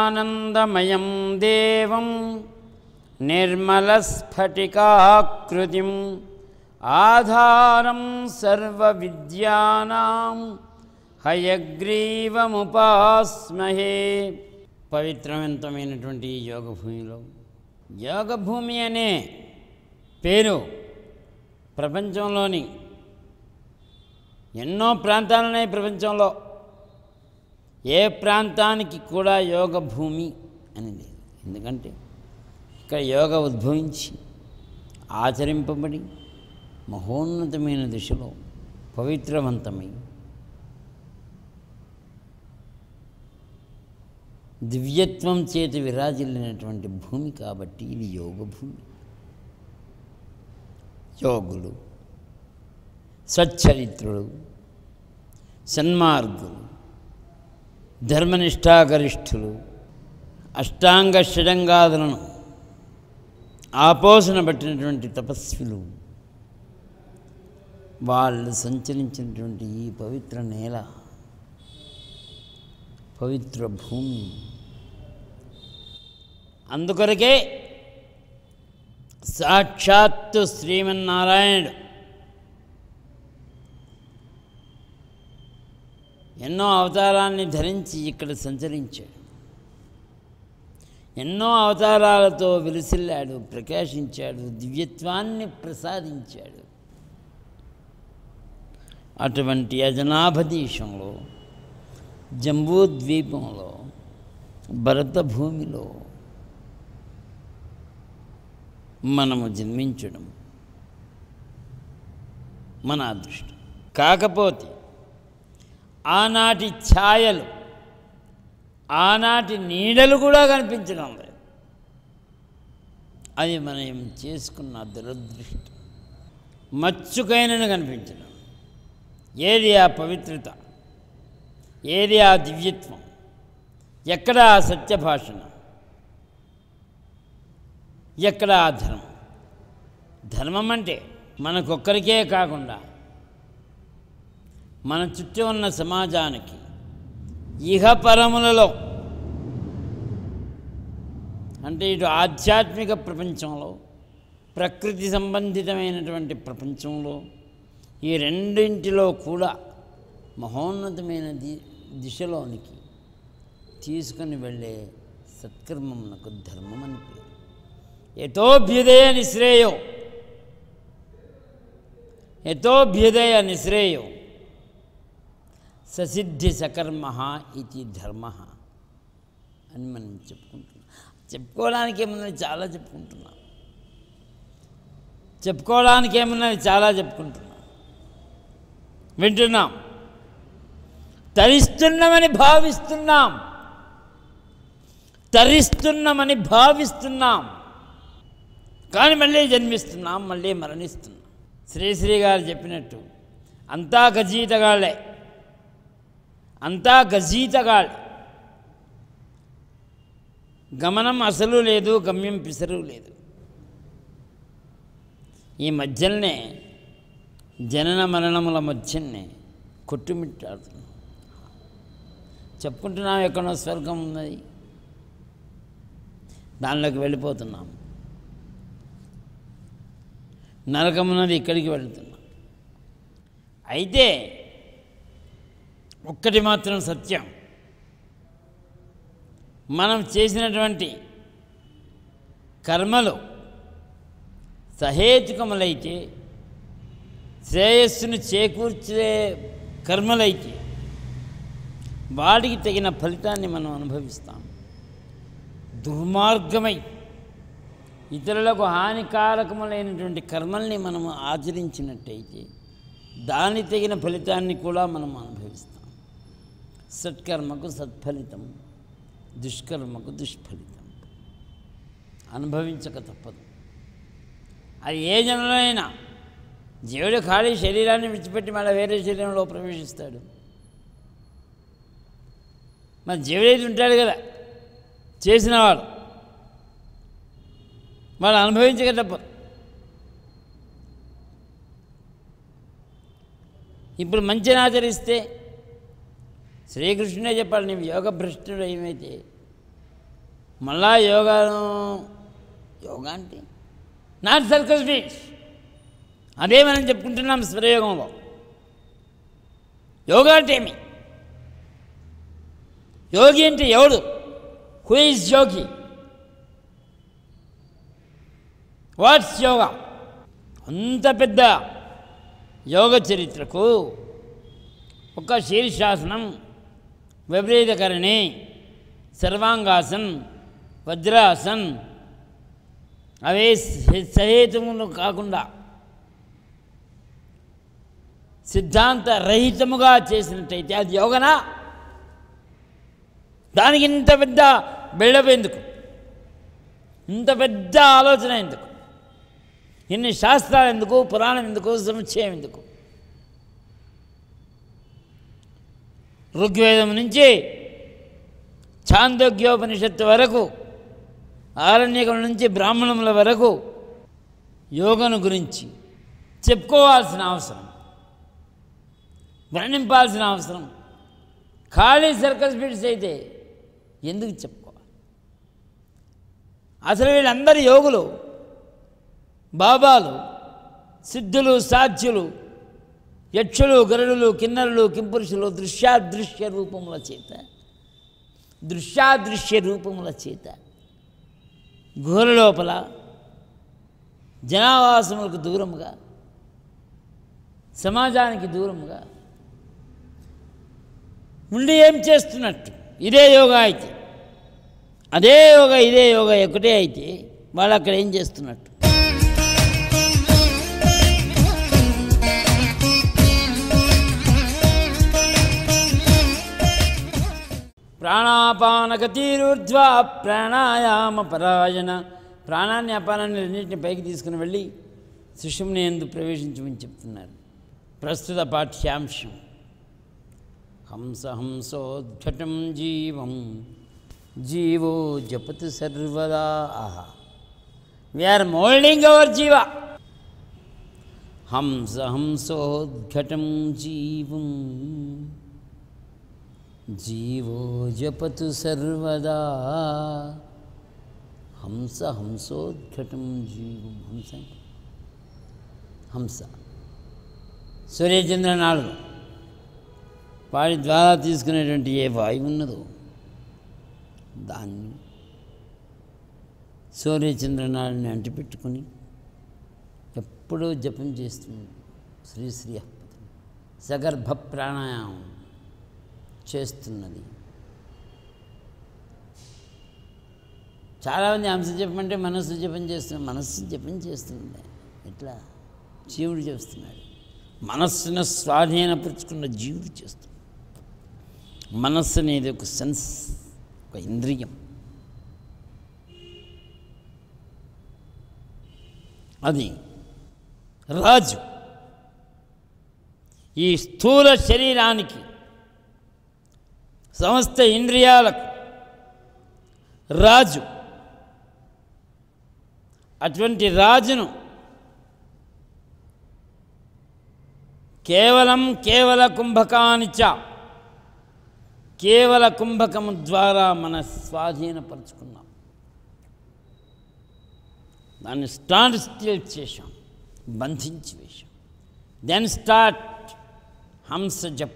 జ్ఞానానందమయం దేవం నిర్మలస్ఫటికాకృతిం ఆధారం సర్వవిద్యానాం హయగ్రీవముపాస్మహే. పవిత్రవంతమైనటువంటి ఈ యోగభూమిలో, యోగభూమి అనే పేరు ప్రపంచంలోని ఎన్నో ప్రాంతాలున్నాయి. ప్రపంచంలో ఏ ప్రాంతానికి కూడా యోగభూమి అని లేదు. ఎందుకంటే ఇక్కడ యోగ ఉద్భవించి ఆచరింపబడి మహోన్నతమైన దిశలో పవిత్రవంతమై దివ్యత్వం చేత విరాజిల్లినటువంటి భూమి కాబట్టి ఇది యోగభూమి. యోగులు, సచ్చరిత్రులు, సన్మార్గులు, ధర్మనిష్టాగరిష్ఠులు, అష్టాంగ షడంగాదులను ఆపోసన పట్టినటువంటి తపస్విలు, వాళ్ళు సంచరించినటువంటి ఈ పవిత్ర నేల, పవిత్ర భూమి. అందుకొరకే సాక్షాత్తు శ్రీమన్నారాయణుడు ఎన్నో అవతారాన్ని ధరించి ఇక్కడ సంచరించాడు. ఎన్నో అవతారాలతో విలసిల్లాడు, ప్రకాశించాడు, దివ్యత్వాన్ని ప్రసాదించాడు. అటువంటి అజనాభదేశంలో, జంబూద్వీపంలో, భరత భూమిలో మనము జన్మించడం మన అదృష్టం. కాకపోతే ఆనాటి ఛాయలు, ఆనాటి నీడలు కూడా కనిపించడం లేదు. అది మనం చేసుకున్న దురదృష్టం. మచ్చుకైనను కనిపించడం. ఏది ఆ పవిత్రత, ఏది ఆ దివ్యత్వం, ఎక్కడ ఆ సత్యభాషణ, ఎక్కడ ఆ ధర్మం? ధర్మం అంటే మనకొక్కరికే కాకుండా మన చుట్టూ ఉన్న సమాజానికి ఇహపరములలో, అంటే ఇటు ఆధ్యాత్మిక ప్రపంచంలో, ప్రకృతి సంబంధితమైనటువంటి ప్రపంచంలో, ఈ రెండింటిలో కూడా మహోన్నతమైన దిశలోనికి తీసుకుని వెళ్ళే సత్కర్మమునకు ధర్మం అని పేరు. యతోభ్యుదయ నిశ్రేయో, యతోభ్యుదయ నిశ్రేయో ససిద్ధి సకర్మ ఇది ధర్మ అని మనం చెప్పుకుంటున్నాం. చెప్పుకోవడానికి ఏమున్నది? చాలా చెప్పుకుంటున్నాం. చెప్పుకోవడానికి ఏమున్నది? చాలా చెప్పుకుంటున్నాం, వింటున్నాం, తరిస్తున్నామని భావిస్తున్నాం, తరిస్తున్నామని భావిస్తున్నాం. కానీ మళ్ళీ జన్మిస్తున్నాం, మళ్ళీ మరణిస్తున్నాం. శ్రీశ్రీ గారు చెప్పినట్టు అంతా గజీతగాళ్ళే, అంతా గజీతగాళ్ళే. గమనం అసలు లేదు, గమ్యం పిసరు లేదు. ఈ మధ్యనే జనన మరణముల మధ్యనే కొట్టుమిట్టాడుతున్నాం. చెప్పుకుంటున్నాం ఎక్కడో స్వర్గం ఉన్నది, దానిలోకి వెళ్ళిపోతున్నాం. నరకం ఉన్నది, ఇక్కడికి వెళుతున్నాం. అయితే ఒక్కటి మాత్రం సత్యం, మనం చేసినటువంటి కర్మలు సహేతుకములైతే, శ్రేయస్సును చేకూర్చే కర్మలైతే వాటికి తగిన ఫలితాన్ని మనం అనుభవిస్తాం. దుర్మార్గమై ఇతరులకు హానికారకములైనటువంటి కర్మల్ని మనము ఆచరించినట్టయితే దానికి తగిన ఫలితాన్ని కూడా మనం అనుభవిస్తాం. సత్కర్మకు సత్ఫలితం, దుష్కర్మకు దుష్ఫలితం. అనుభవించక తప్పదు. అది ఏ జనంలో అయినా. జీవుడు ఖాళీ శరీరాన్ని విడిచిపెట్టి మళ్ళీ వేరే శరీరంలో ప్రవేశిస్తాడు. మరి జీవుడైతే ఉంటాడు కదా చేసినవాడు, వాడు అనుభవించక తప్పదు. ఇప్పుడు మంచిని ఆచరిస్తే శ్రీకృష్ణుడే చెప్పాలి, నీవు యోగ భ్రష్టుడు ఏమైతే మళ్ళా యోగా అంటే నాట్ సర్కస్ బీట్స్, అదే మనం చెప్పుకుంటున్నాం స్వరయోగంలో. యోగా అంటే ఏమి? యోగి అంటే ఎవడు? Who is yogi? What's yoga? అంత పెద్ద యోగ చరిత్రకు ఒక శీర్షాసనం, విపరీతకరణి, సర్వాంగాసన్, వజ్రాసన్ అవే సహేతుములు కాకుండా సిద్ధాంత రహితముగా చేసినట్టయితే అది యోగనా? దానికి ఇంత పెద్ద బిల్డప్ ఎందుకు? ఇంత పెద్ద ఆలోచన ఎందుకు? ఇన్ని శాస్త్రాలు ఎందుకు? పురాణం ఎందుకు? సముచ్చయం ఎందుకు? ఋగ్వేదం నుంచి ఛాందోగ్యోపనిషత్తు వరకు, ఆరణ్యకం నుంచి బ్రాహ్మణముల వరకు యోగను గురించి చెప్పుకోవాల్సిన అవసరం, వర్ణింపాల్సిన అవసరం ఖాళీ సర్కస్ బిట్స్ అయితే ఎందుకు చెప్పుకోవాలి? అసలు వీళ్ళందరూ యోగులు, బాబాలు, సిద్ధులు, సాధ్యులు, యక్షులు, గరుడులు, కిన్నరులు, కింపురుషులు దృశ్యాదృశ్య రూపముల చేత గుహల లోపల జనావాసములకు దూరముగా, సమాజానికి దూరముగా ఉండి ఏం చేస్తున్నట్టు? ఇదే యోగా అయితే, అదే యోగా ఇదే యోగా ఒకటే అయితే వాళ్ళు అక్కడ ఏం చేస్తున్నట్టు? ప్రాణాపానగతిరుర్ధ్వా ప్రాణాయామ పరాయణ. ప్రాణాన్ని అపానాన్ని రెండింటిని పైకి తీసుకుని వెళ్ళి సుషుమ్ని యందు ప్రవేశించమని చెప్తున్నారు. ప్రస్తుత పాఠ్యాంశం హంసోద్ఘటం జీవం జీవో జపతు సర్వదా. వీఆర్ మోల్డింగ్ అవర్ జీవ. హంసోద్ఘటం జీవం జీవో జపతు సర్వదా. హంసోద్ఘటం జీవం. హంస సూర్యచంద్ర నాడులు వాటి ద్వారా తీసుకునేటువంటి ఏ వాయువు ఉన్నదో దాన్ని సూర్యచంద్రనాడిని అంటిపెట్టుకుని ఎప్పుడూ జపం చేస్తుంది. శ్రీ సగర్భ ప్రాణాయామం చేస్తున్నది. చాలామంది హంస జపం అంటే మనస్సు జపం చేస్తున్నారు. మనస్సు జపం చేస్తుంది ఎట్లా? జీవుడు చేస్తున్నాడు. మనస్సును స్వాధీనపరుచుకున్న జీవుడు చేస్తున్నాడు. మనస్సు అనేది ఒక సెన్స్, ఒక ఇంద్రియం. అది రాజు. ఈ స్థూల శరీరానికి, సమస్త ఇంద్రియాలకు రాజు. అటువంటి రాజును కేవల కుంభకానిచ, కేవల కుంభకము ద్వారా మన స్వాధీనపరుచుకున్నాం. దాన్ని స్టాండ్ స్టిల్ చేశాం, బంధించి వేశాం. దెన్ స్టార్ట్ హంస జప.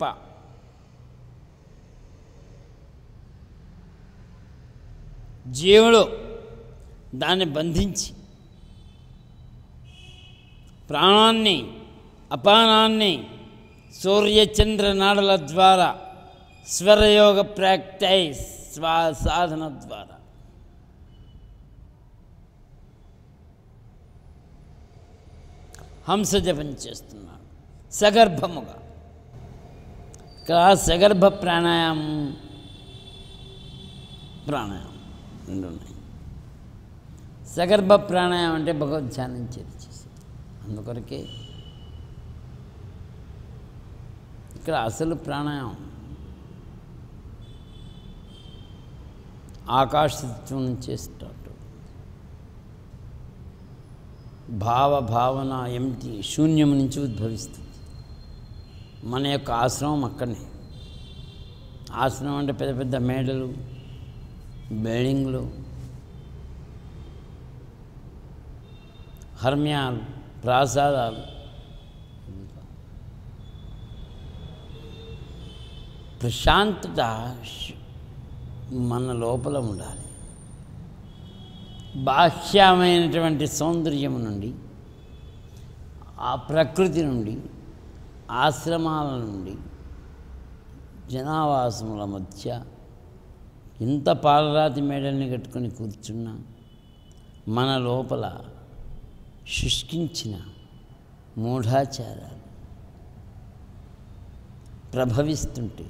జీవుడు దాన్ని బంధించి ప్రాణాన్ని, అపానాన్ని సూర్యచంద్ర నాడుల ద్వారా స్వరయోగ ప్రాక్టీస్ సాధన ద్వారా హంస జపం చేస్తున్నాడు సగర్భముగా. ఇక్కడ సగర్భ ప్రాణాయామం రెండు ఉన్నాయి. సగర్భ ప్రాణాయామం అంటే భగవద్ధ్యానం చేసి, అందుకొరకే ఇక్కడ అసలు ప్రాణాయామం ఆకాశతత్వం నుంచే స్టార్ట్. భావన ఎంటి శూన్యం నుంచి ఉద్భవిస్తుంది. మన యొక్క ఆశ్రమం అక్కడనే. ఆశ్రమం అంటే పెద్ద పెద్ద మేడలు, బిల్డింగ్లు, హర్మ్యాలు, ప్రాసాదాలు. ప్రశాంతత మన లోపల ఉండాలి. బాహ్యమైనటువంటి సౌందర్యం నుండి, ఆ ప్రకృతి నుండి, ఆశ్రమాల నుండి, జనావాసముల మధ్య ఇంత పాలరాతి మేడల్ని కట్టుకొని కూర్చున్నా మన లోపల శుష్కించిన మూఢాచారాలు ప్రభవిస్తుంటే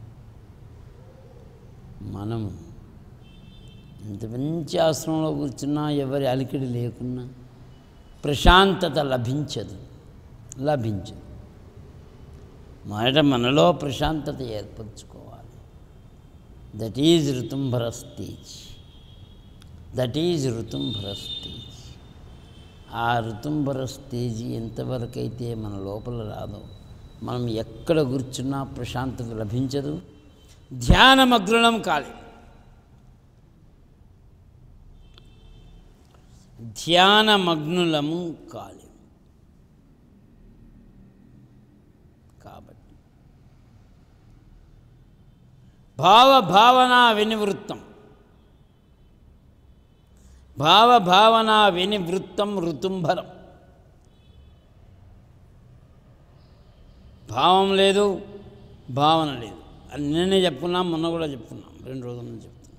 మనము ఎంత మంచి ఆశ్రమంలో కూర్చున్నా, ఎవరి అలికిడి లేకున్నా ప్రశాంతత లభించదు. మొదట మనలో ప్రశాంతత ఏర్పరచుకోవాలి. That is Ritambhara stage. ఆ ఋతుంభర స్టేజీ ఎంతవరకైతే మన లోపల రాదో మనం ఎక్కడ కూర్చున్నా ప్రశాంతత లభించదు. ధ్యానమగ్నం కాలేం. ధ్యానమగ్నులము కాలేం. కాబట్టి భావభావనా వినివృత్తం ఋతుంభరం. భావం లేదు, భావన లేదు. అది నిన్నే చెప్పుకున్నాం, మొన్న కూడా చెప్పుకున్నాం, 2 రోజుల నుంచి చెప్తున్నాం.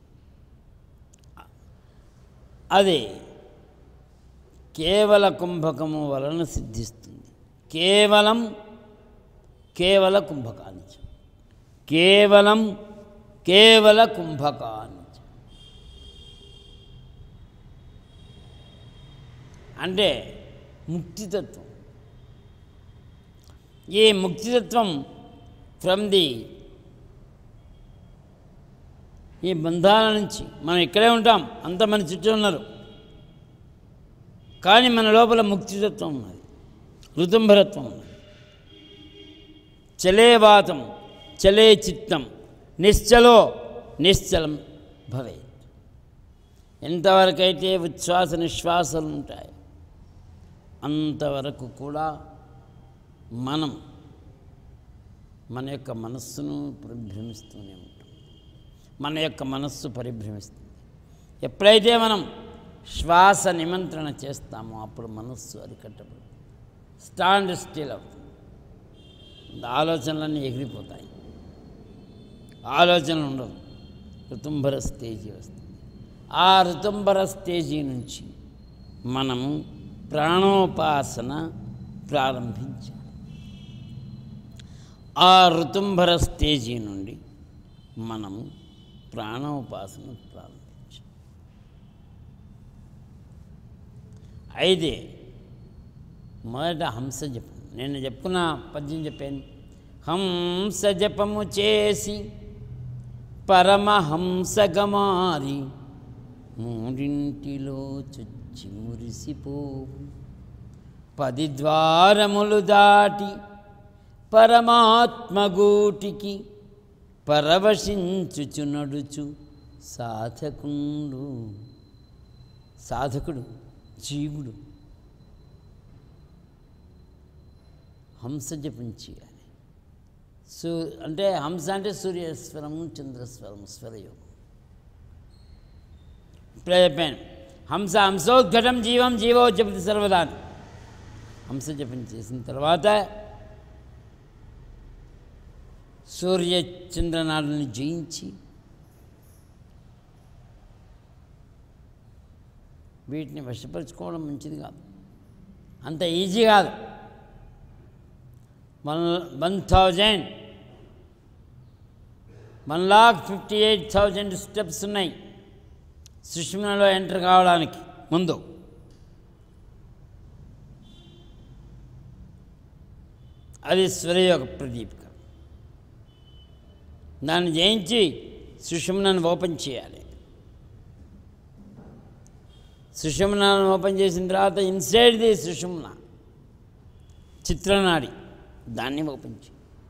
అది కేవల కుంభకము వలన సిద్ధిస్తుంది. కేవల కుంభకాన్ని, కేవల కుంభకాన్ని. అంటే ముక్తితత్వం. ఈ ముక్తితత్వం ఈ బంధాల నుంచి మనం ఇక్కడే ఉంటాం, అంత మన చుట్టూ ఉన్నారు, కానీ మన లోపల ముక్తితత్వం ఉన్నది, ఋతుంభరత్వం ఉన్నది. చలే వాతం చలే చిత్తం నిశ్చలం భవేత్. ఎంతవరకైతే ఉచ్ఛ్వాస నిశ్వాసాలు ఉంటాయి అంతవరకు కూడా మనం మన యొక్క మనస్సును పరిభ్రమిస్తూనే ఉంటాం. మన యొక్క మనస్సు పరిభ్రమిస్తుంది. ఎప్పుడైతే మనం శ్వాస నిమంత్రణ చేస్తామో అప్పుడు మనస్సు అరికట్టబడి స్టాండ్ స్టిల్ అవుతుంది. ఆలోచనలన్నీ ఎగిరిపోతాయి, ఆలోచనలు ఉండవు. ఋతుంభర స్టేజీ వస్తుంది. ఆ ఋతుంభర స్టేజీ నుంచి మనము ప్రాణోపాసన ప్రారంభించాలి. ఆ ఋతుంభర స్టేజీ నుండి మనము ప్రాణోపాసన ప్రారంభించాలి. అయితే మొదట హంస జపం. నేను చెప్పుకున్న పద్యం చెప్పాను. హంస జపము చేసి పరమహంసగమారి మూడింటిలో చొచ్చి మురిసిపోవు. 10 ద్వారములు దాటి పరమాత్మగూటికి పరవశించుచు నడుచు సాధకుడు జీవుడు హంస జపం చేయాలి. అంటే హంస అంటే సూర్యస్వరము, చంద్రస్వరము, స్వరయోగం. ఇప్పుడే చెప్పాను. హంసోద్ఘటం జీవం జీవో జపతి సర్వదా. హంస జపం చేసిన తర్వాత సూర్య చంద్రనాడుని జయించి వీటిని వశపరుచుకోవడం మంచిది కాదు, అంత ఈజీ కాదు. 1,58,000 స్టెప్స్ ఉన్నాయి సుషుమ్నలో ఎంటర్ కావడానికి ముందు. అది స్వరయోగ ప్రదీపిక. దాన్ని జయించి సుషుమ్నను ఓపెన్ చేయాలి. సుషుమ్నను ఓపెన్ చేసిన తర్వాత ఇన్సైడ్ ది సుషుమ్న చిత్రనాడి, దాన్ని ఓపెన్ చేయాలి.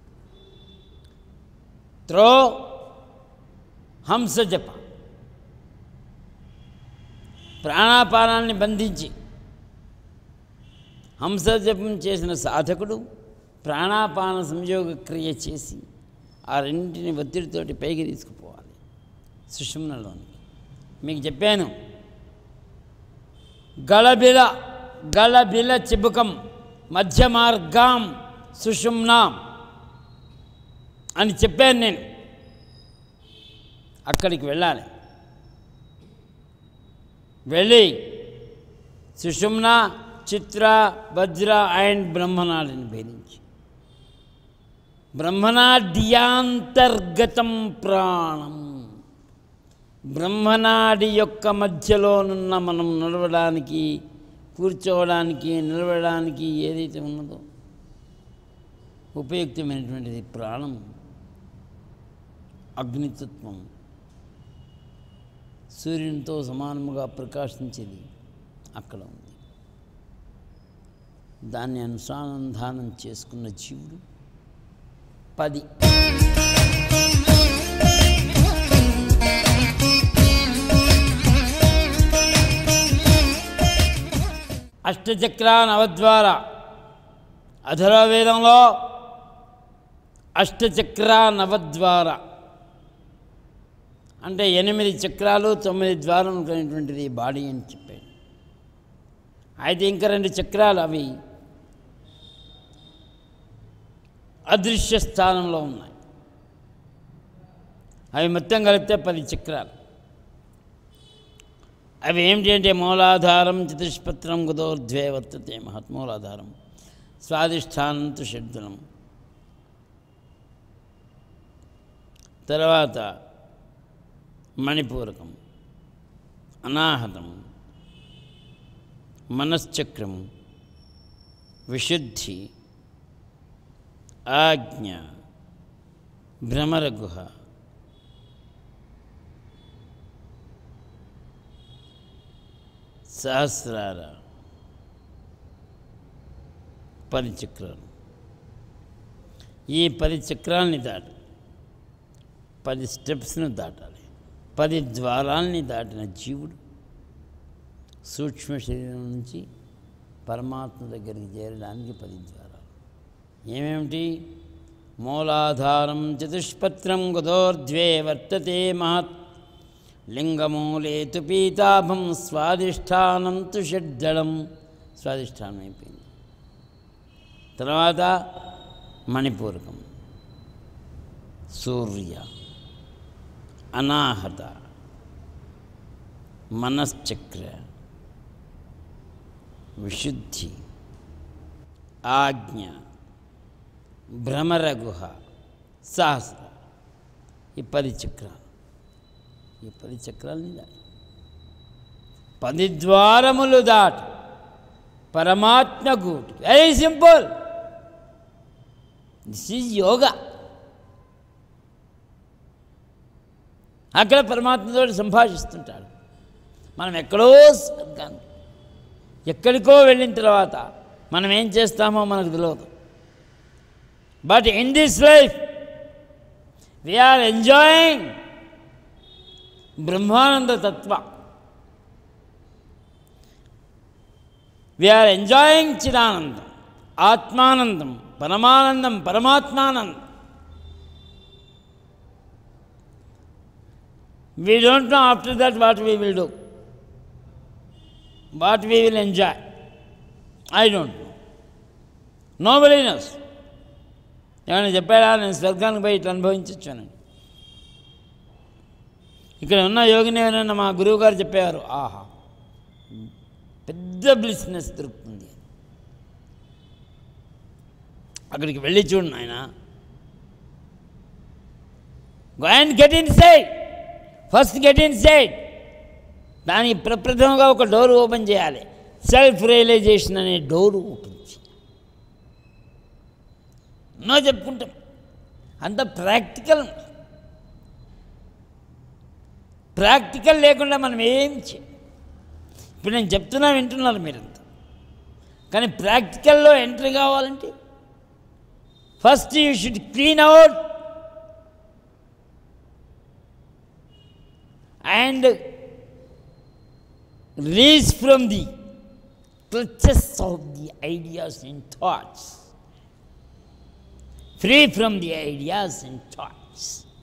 త్రో హంస జప, ప్రాణాపానాన్ని బంధించి హంస జపం చేసిన సాధకుడు ప్రాణాపాన సంయోగ క్రియ చేసి ఆ రెండింటిని ఒత్తిడితోటి పైకి తీసుకుపోవాలి సుషుమ్నలోనికి. మీకు చెప్పాను, గళబిల చిబుకం మధ్య మార్గాం సుషుమ్నాం అని చెప్పాను నేను. అక్కడికి వెళ్ళాలి. వెళ్ళి సుషుమ్న, చిత్ర, వజ్ర అండ్ బ్రహ్మనాడిని భేదించి బ్రహ్మనాడ్యాంతర్గతం ప్రాణం, బ్రహ్మనాడి యొక్క మధ్యలోనున్న మనం నడవడానికి, కూర్చోవడానికి, నిలవడానికి ఏదైతే ఉన్నదో ఉపయుక్తమైనటువంటిది ప్రాణం, అగ్నితత్వం, సూర్యునితో సమానముగా ప్రకాశించేది అక్కడ ఉంది. దాన్ని అనుసంధానం చేసుకున్న జీవుడు 10. అష్టచక్ర నవద్వార. అధర్వవేదంలో అష్టచక్ర నవద్వార అంటే 8 చక్రాలు 9 ద్వారాలు కలిగినటువంటిది బాడీ అని చెప్పాడు. అయితే ఇంకా 2 చక్రాలు అవి అదృశ్య స్థానంలో ఉన్నాయి. అవి మొత్తం కలిపితే 10 చక్రాలు. అవి ఏమిటి అంటే మూలాధారం చతుష్పత్రం గుదోర్ధ్వే వర్తతే మహత్మూలాధారం, స్వాధిష్టానం తు షడ్దలం, తర్వాత మణిపూరకం, అనాహతం, మనశ్చక్రం, విశుద్ధి, ఆజ్ఞ, భ్రమరగుహ, సహస్రార, 10 చక్రాలు. ఈ 10 చక్రాలని దాటి 10 స్టెప్స్ను దాటాలి. 10 ద్వారాలని దాటిన జీవుడు సూక్ష్మ శరీరం నుంచి పరమాత్మ దగ్గరికి చేరడానికి 10 ద్వారాలు. ఏమేమిటి? మూలాధారం చతుష్పత్రం గుదోర్ధ్వే వర్తతే మహత్, లింగమూలే తు పీతాభం, స్వాధిష్టానం తు షడ్దళం. స్వాధిష్టానం అయిపోయింది. తర్వాత మణిపూరకం, సూర్య, అనాహత, మనశ్చక్ర, విశుద్ధి, ఆజ్ఞ, భ్రమరగుహ, సహస్ర. ఈ 10 చక్రాలు. ఈ 10 చక్రాలని దాటి 10 ద్వారములు దాటి పరమాత్మ గూటి. Very simple. This is yoga. అక్కడ పరమాత్మతో సంభాషిస్తుంటాడు. మనం ఎక్కడో స్వర్గానికి, ఎక్కడికో వెళ్ళిన తర్వాత మనం ఏం చేస్తామో మనకు తెలియదు. But in this life we are enjoying Brahmananda tattva. We are enjoying Chidanandam, ఆత్మానందం, పరమానందం, పరమాత్మానందం. We don't know after that what we will do, what we will enjoy. I don't know. Nobody knows. ఏమైనా చెప్పాడా నేను స్వర్గానికి పోయి ఇట్లా అనుభవించొచ్చానండి? ఇక్కడ ఉన్న యోగిని ఏమైనా మా గురువు గారు చెప్పేవారు, ఆహా పెద్ద బ్లిస్నెస్ దొరుకుతుంది. అక్కడికి వెళ్ళి చూడు నాయన, go and get inside. First get inside. దానికి ప్రప్రథమంగా ఒక డోర్ ఓపెన్ చేయాలి. సెల్ఫ్ రియలైజేషన్ అనే డోరు ఓపెన్ చేయాలి. ఎన్నో చెప్పుకుంటాం, అంత ప్రాక్టికల్ లేకుండా మనం ఏం చేయం. ఇప్పుడు నేను చెప్తున్నా, వింటున్నారు మీరంతా. కానీ ప్రాక్టికల్లో ఎంట్రీ కావాలంటే first you should clean out and release from the clutches of the ideas and thoughts. Free from the ideas and thoughts.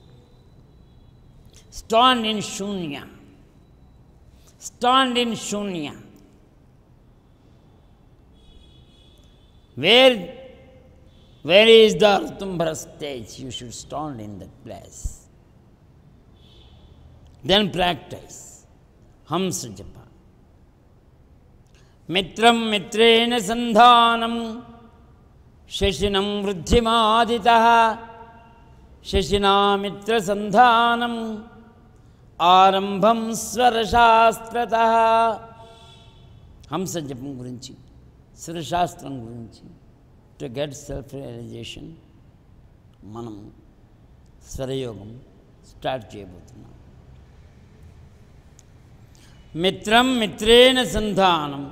Stand in shunya. Stand in shunya. Where is the Artumbra stage? You should stand in that place. Then practice Hamsa Japa. Mitram mitrena sandhanam Shashinam vruddhimaditaha Shashina mitra sandhanam Arambham Swarashastrataha. Hamsa Japam gurinchi, Swarashastram gurinchi. To get self-realization, మనం స్వరయోగం start చేయబోతున్నాం. మిత్రం మిత్రేణ సంధానం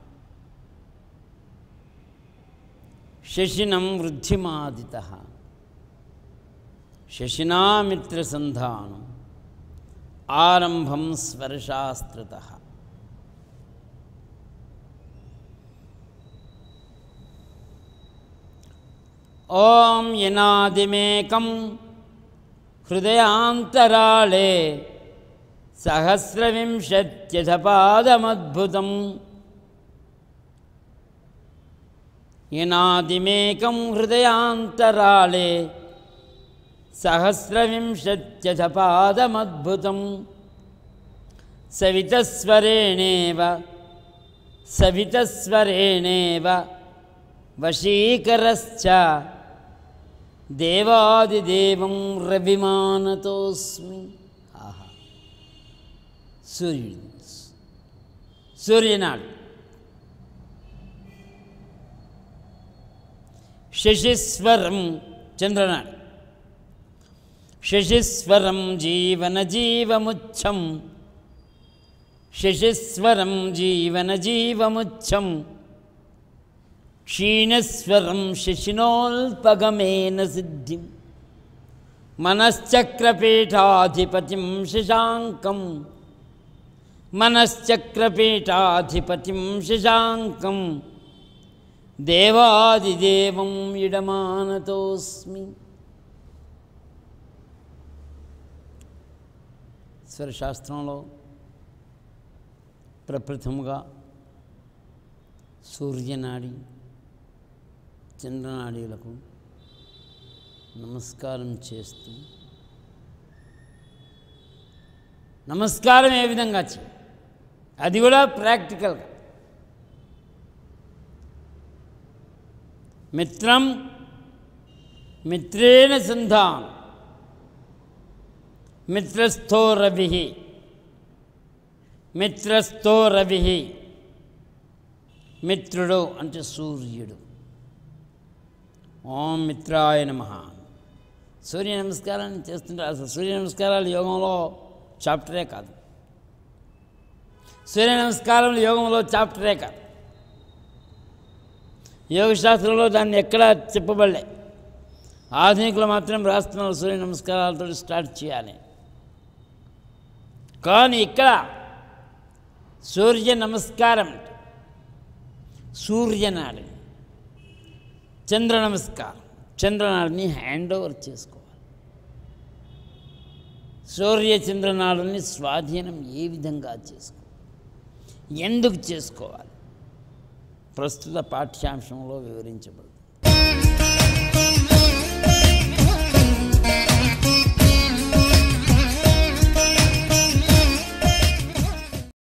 శశినం వృద్ధిమాదితః శశినా మిత్ర సంధానం ఆరంభం స్వర్శాస్త్రతః. ఓం యనాదిమేకం హృదయాంతరాళే సహస్రవింశత్యథపాదమద్భుతం. యనాదిమేకం హృదయాంతరాళే సహస్రవింశత్యథపాదమద్భుతం. సవితస్వరేణేవ వశీకరశ్చ దేవాదిదేవం రవిమానతోస్మి. ఆహా, సూర్యుడు, సూర్యనాడు. శశిస్వరం చంద్రనాడు. శశిస్వరం జీవనజీవముచ్చం. శశిస్వరం జీవనజీవముచ్చం. క్షీణస్వరం శశినోల్పగమేన సిద్ధిం. మనశ్చక్రపీఠాధిపతిం శశాంకం. మనశ్చక్రపీఠాధిపతిం శశాంకం. దేవాదిదేవం ఇడమానతోస్మి. స్వరశాస్త్రంలో ప్రప్రథముగా సూర్యనాడి చంద్రనాడీలకు నమస్కారం చేస్తూ, నమస్కారం ఏ విధంగా చేయాలి అది కూడా ప్రాక్టికల్గా. మిత్రం మిత్రేణ సంధానం. మిత్రస్థో రవి. మిత్రస్థో రవి. మిత్రుడు అంటే సూర్యుడు. ఓం మిత్రాయ నమః. సూర్య నమస్కారాన్ని చేస్తుంటారు. అసలు సూర్య నమస్కారాలు యోగంలో చాప్టరే కాదు. సూర్య నమస్కారాలు యోగంలో చాప్టరే కాదు. యోగశాస్త్రంలో దాన్ని ఎక్కడా చెప్పబడలే. ఆధునికులు మాత్రం రాస్తున్నారు సూర్య నమస్కారాలతో స్టార్ట్ చేయాలి. కానీ ఇక్కడ సూర్య నమస్కారం సూర్యనాడి, చంద్ర నమస్కారం చంద్రనాడిని హ్యాండ్ ఓవర్ చేసుకోవాలి. సూర్య చంద్రనాడుని స్వాధీనం ఏ విధంగా చేసుకోవాలి, ఎందుకు చేసుకోవాలి ప్రస్తుత పాఠ్యాంశంలో వివరించబడుతుంది.